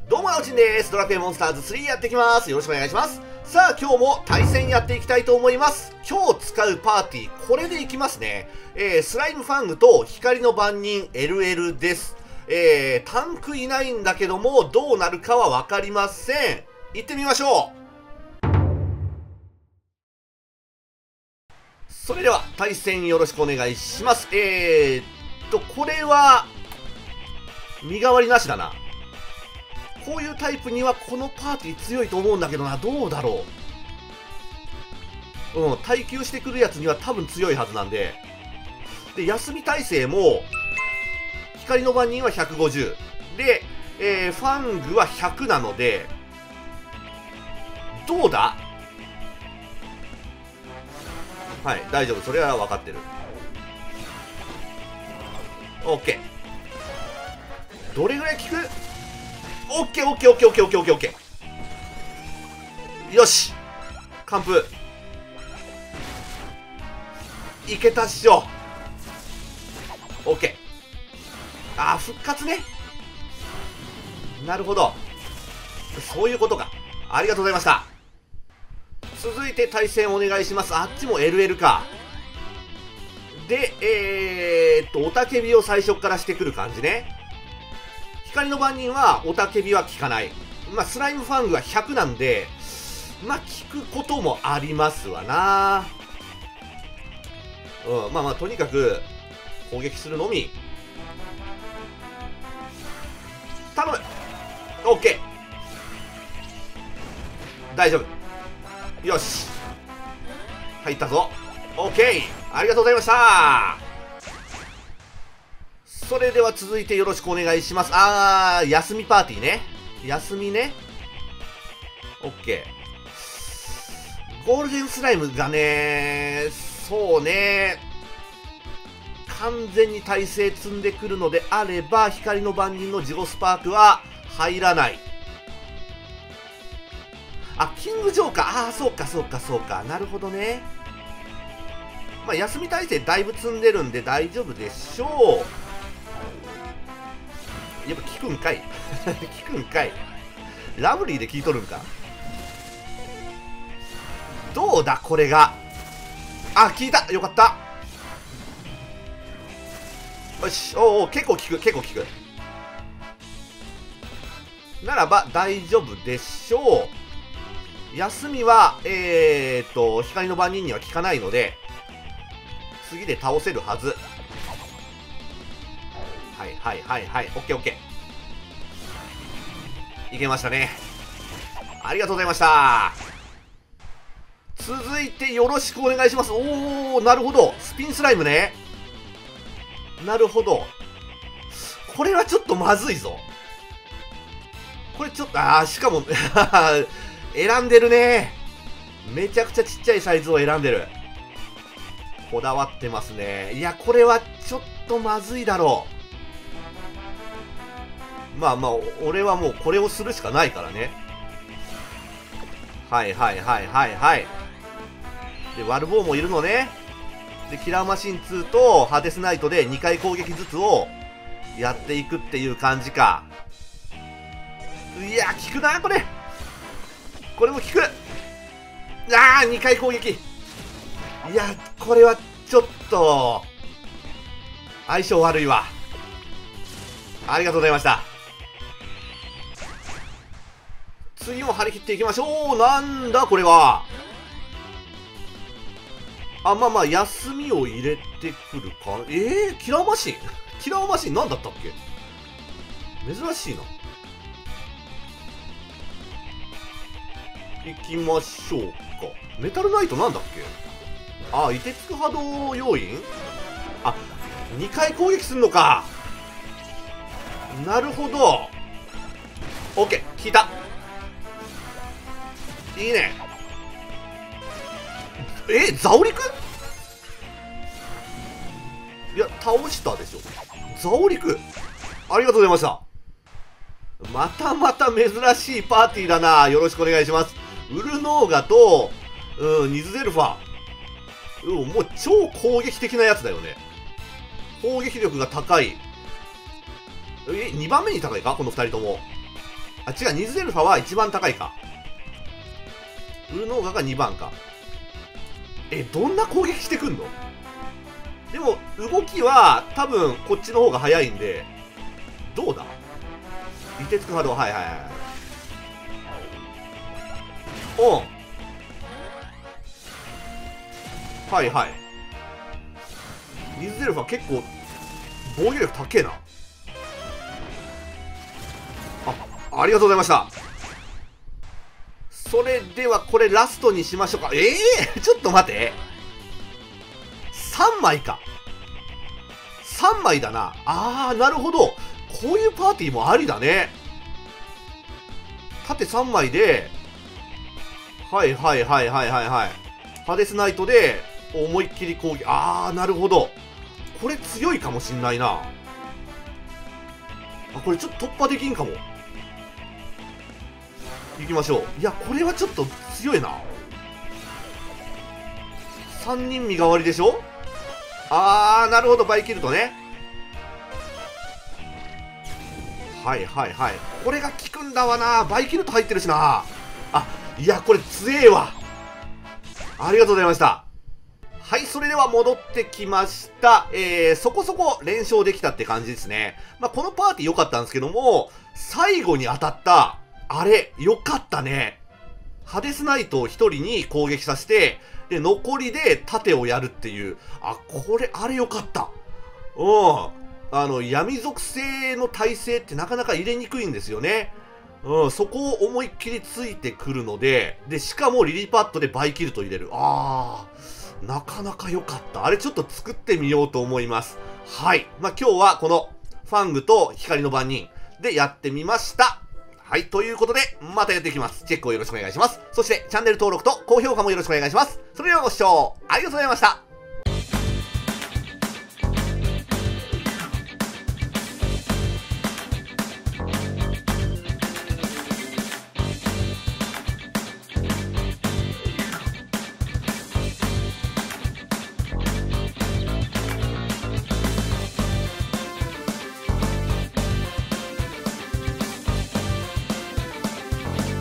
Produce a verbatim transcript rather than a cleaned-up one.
どうも、なおちんです。ドラクエモンスターズスリーやっていきます。よろしくお願いします。さあ、今日も対戦やっていきたいと思います。今日使うパーティー、これでいきますね。えー、スライムファングと光の番人 エルエル です。えー、タンクいないんだけども、どうなるかはわかりません。行ってみましょう。それでは、対戦よろしくお願いします。えーっと、これは、身代わりなしだな。こういうタイプにはこのパーティー強いと思うんだけどな。どうだろう。うん、耐久してくるやつには多分強いはずなんで。で、休み耐性も、光の番人はひゃくごじゅう。で、えー、ファングはひゃくなので、どうだ？はい、大丈夫。それは分かってる。OK。どれぐらい効く？オッケーオッケーオッケーオッケーオッケーオッケーオッケー。よし、完封いけたっしょ。オッケー。ああ、復活ね。なるほど、そういうことか。ありがとうございました。続いて対戦お願いします。あっちも エルエル か。で、えー、っとおたけびを最初からしてくる感じね。光の番人はおたけびは効かない。まあ、スライムファングはひゃくなんで、まあ、効くこともありますわな。うん、まあまあ、とにかく、攻撃するのみ。頼む！ OK！ 大丈夫。よし。入ったぞ。OK！ ありがとうございました。それでは続いてよろしくお願いします。あー、休みパーティーね。休みね。OK。ゴールデンスライムがね、そうね、完全に耐性積んでくるのであれば、光の番人のジゴスパークは入らない。あ、キングジョーか。あー、そうかそうかそうか。なるほどね。まあ、休み耐性だいぶ積んでるんで大丈夫でしょう。やっぱ聞くんかい聞くんかい。ラブリーで聞いとるんか。どうだこれが。あ、聞いた。よかった。よし。おお、結構聞く結構聞く。ならば大丈夫でしょう。休みはえー、っと光の番人には効かないので、次で倒せるはず。はいはいはいはい。オッケーオッケー。いけましたね。ありがとうございました。続いてよろしくお願いします。おお、なるほど。スピンスライムね。なるほど。これはちょっとまずいぞ。これちょっと、ああ、しかも選んでるね。めちゃくちゃちっちゃいサイズを選んでる。こだわってますね。いや、これはちょっとまずいだろう。まあまあ、俺はもうこれをするしかないからね。はいはいはいはいはい。で、ワルボーもいるのね。で、キラーマシンツーとハデスナイトでにかい攻撃ずつをやっていくっていう感じか。いや、効くな、これ。これも効く。ああ、にかい攻撃。いや、これはちょっと、相性悪いわ。ありがとうございました。次も張り切っていきましょう。なんだこれは。あ、まあまあ、休みを入れてくるか。えー、キラーマシンキラーマシンなんだったっけ。珍しいな。行きましょうか。メタルナイトなんだっけ。あ、凍てつく波動要因。あ、にかい攻撃するのか。なるほど。 OK、 効いた。いいね。え、ザオリク。いや、倒したでしょ。ザオリク、ありがとうございました。またまた珍しいパーティーだな。よろしくお願いします。ウルノーガと、うん、ニズゼルファ。うん、もう超攻撃的なやつだよね。攻撃力が高い。え、にばんめに高いかこのふたりとも。 あ、違う、ニズゼルファは一番高いか。ウルノーガがにばんか。え、どんな攻撃してくんの？でも、動きは多分こっちの方が早いんで、どうだ？凍てつく波動、はいはいはい。オン。はいはい。ニズゼルファ結構防御力高えな。あ、ありがとうございました。それではこれラストにしましょうか。ええー、ちょっと待て。さんまいか。さんまいだな。あー、なるほど。こういうパーティーもありだね。縦さんまいで、はいはいはいはいはいはい。ハデスナイトで思いっきり攻撃。あー、なるほど。これ強いかもしんないな。あ、これちょっと突破できんかも。行きましょう。いや、これはちょっと強いな。さんにん身代わりでしょ。あー、なるほど、バイキルトね。はいはいはい。これが効くんだわな。バイキルト入ってるしな。あ、いや、これ強えわ。ありがとうございました。はい、それでは戻ってきました。えー、そこそこ連勝できたって感じですね。まあ、このパーティー良かったんですけども、最後に当たった、あれ、良かったね。ハデスナイトを一人に攻撃させて、で、残りで盾をやるっていう。あ、これ、あれ良かった。うん。あの、闇属性の耐性ってなかなか入れにくいんですよね。うん、そこを思いっきりついてくるので、で、しかもリリパッドでバイキルト入れる。あー、なかなか良かった。あれちょっと作ってみようと思います。はい。まあ、今日はこのファングと光の番人でやってみました。はい。ということで、またやっていきます。チェックをよろしくお願いします。そして、チャンネル登録と高評価もよろしくお願いします。それではご視聴ありがとうございました。